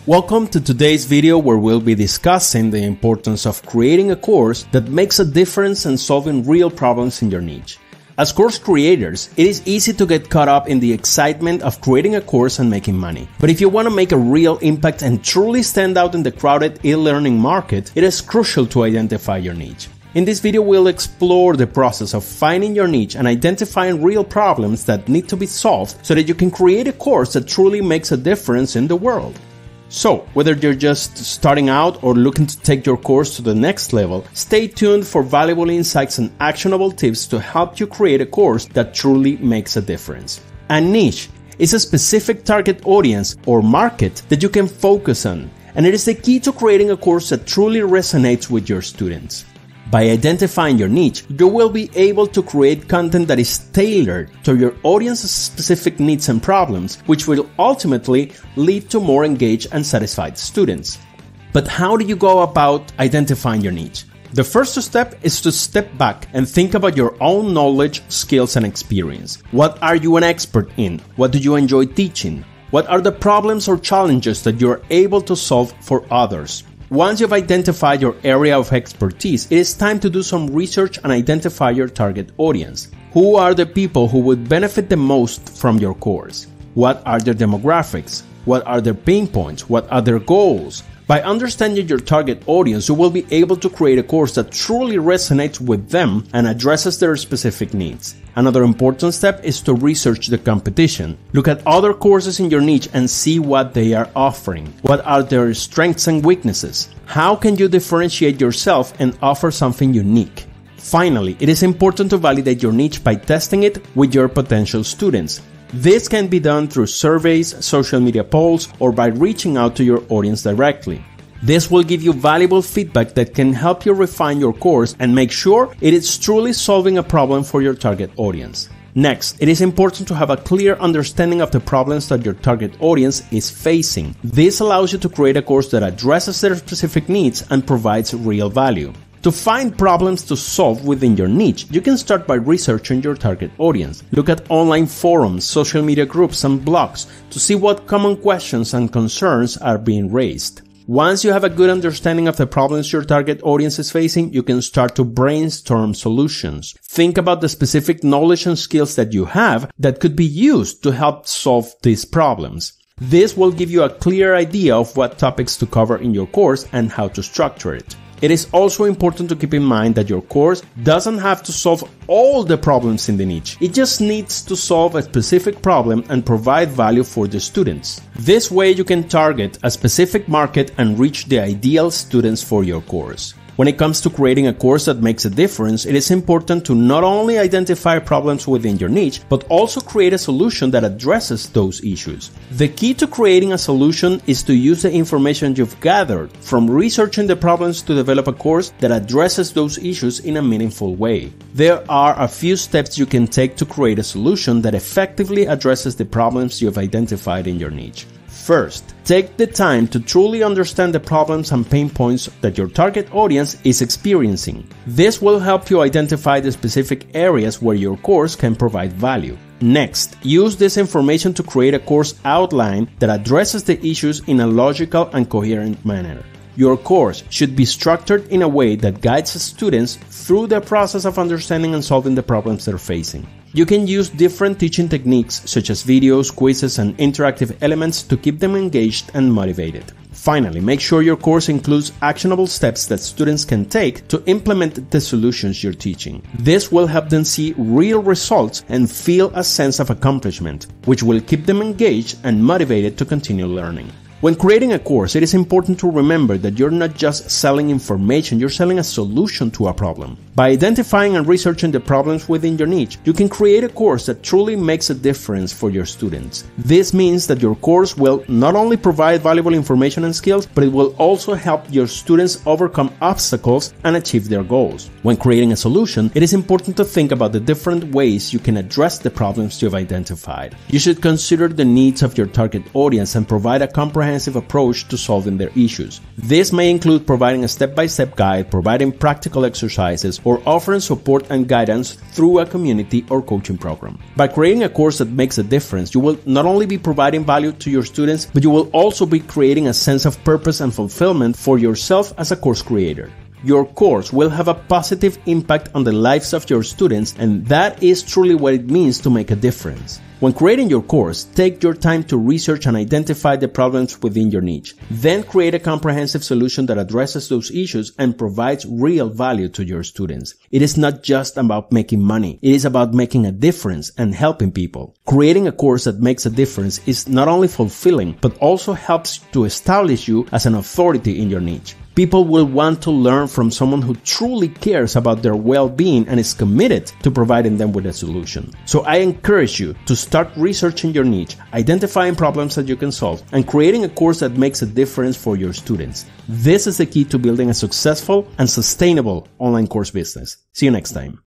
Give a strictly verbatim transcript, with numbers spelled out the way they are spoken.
Welcome to today's video where we'll be discussing the importance of creating a course that makes a difference and solving real problems in your niche. As course creators, it is easy to get caught up in the excitement of creating a course and making money. But if you want to make a real impact and truly stand out in the crowded e-learning market, it is crucial to identify your niche. In this video, we'll explore the process of finding your niche and identifying real problems that need to be solved so that you can create a course that truly makes a difference in the world. So, whether you're just starting out or looking to take your course to the next level, stay tuned for valuable insights and actionable tips to help you create a course that truly makes a difference. A niche is a specific target audience or market that you can focus on, and it is the key to creating a course that truly resonates with your students. By identifying your niche, you will be able to create content that is tailored to your audience's specific needs and problems, which will ultimately lead to more engaged and satisfied students. But how do you go about identifying your niche? The first step is to step back and think about your own knowledge, skills, and experience. What are you an expert in? What do you enjoy teaching? What are the problems or challenges that you are able to solve for others? Once you've identified your area of expertise, it is time to do some research and identify your target audience. Who are the people who would benefit the most from your course? What are their demographics? What are their pain points? What are their goals? By understanding your target audience, you will be able to create a course that truly resonates with them and addresses their specific needs. Another important step is to research the competition. Look at other courses in your niche and see what they are offering. What are their strengths and weaknesses? How can you differentiate yourself and offer something unique? Finally, it is important to validate your niche by testing it with your potential students. This can be done through surveys, social media polls, or by reaching out to your audience directly. This will give you valuable feedback that can help you refine your course and make sure it is truly solving a problem for your target audience. Next, it is important to have a clear understanding of the problems that your target audience is facing. This allows you to create a course that addresses their specific needs and provides real value. To find problems to solve within your niche, you can start by researching your target audience. Look at online forums, social media groups, and blogs to see what common questions and concerns are being raised. Once you have a good understanding of the problems your target audience is facing, you can start to brainstorm solutions. Think about the specific knowledge and skills that you have that could be used to help solve these problems. This will give you a clear idea of what topics to cover in your course and how to structure it. It is also important to keep in mind that your course doesn't have to solve all the problems in the niche. It just needs to solve a specific problem and provide value for the students. This way you can target a specific market and reach the ideal students for your course. When it comes to creating a course that makes a difference, it is important to not only identify problems within your niche, but also create a solution that addresses those issues. The key to creating a solution is to use the information you've gathered from researching the problems to develop a course that addresses those issues in a meaningful way. There are a few steps you can take to create a solution that effectively addresses the problems you've identified in your niche. First, take the time to truly understand the problems and pain points that your target audience is experiencing. This will help you identify the specific areas where your course can provide value. Next, use this information to create a course outline that addresses the issues in a logical and coherent manner. Your course should be structured in a way that guides students through the process of understanding and solving the problems they're facing. You can use different teaching techniques such as videos, quizzes, and interactive elements to keep them engaged and motivated. Finally, make sure your course includes actionable steps that students can take to implement the solutions you're teaching. This will help them see real results and feel a sense of accomplishment, which will keep them engaged and motivated to continue learning. When creating a course, it is important to remember that you're not just selling information, you're selling a solution to a problem. By identifying and researching the problems within your niche, you can create a course that truly makes a difference for your students. This means that your course will not only provide valuable information and skills, but it will also help your students overcome obstacles and achieve their goals. When creating a solution, it is important to think about the different ways you can address the problems you've identified. You should consider the needs of your target audience and provide a comprehensive comprehensive approach to solving their issues. This may include providing a step-by-step guide, providing practical exercises, or offering support and guidance through a community or coaching program. By creating a course that makes a difference, you will not only be providing value to your students, but you will also be creating a sense of purpose and fulfillment for yourself as a course creator. Your course will have a positive impact on the lives of your students, and that is truly what it means to make a difference. When creating your course, take your time to research and identify the problems within your niche. Then create a comprehensive solution that addresses those issues and provides real value to your students. It is not just about making money. It is about making a difference and helping people. Creating a course that makes a difference is not only fulfilling, but also helps to establish you as an authority in your niche. People will want to learn from someone who truly cares about their well-being and is committed to providing them with a solution. So I encourage you to start researching your niche, identifying problems that you can solve, and creating a course that makes a difference for your students. This is the key to building a successful and sustainable online course business. See you next time.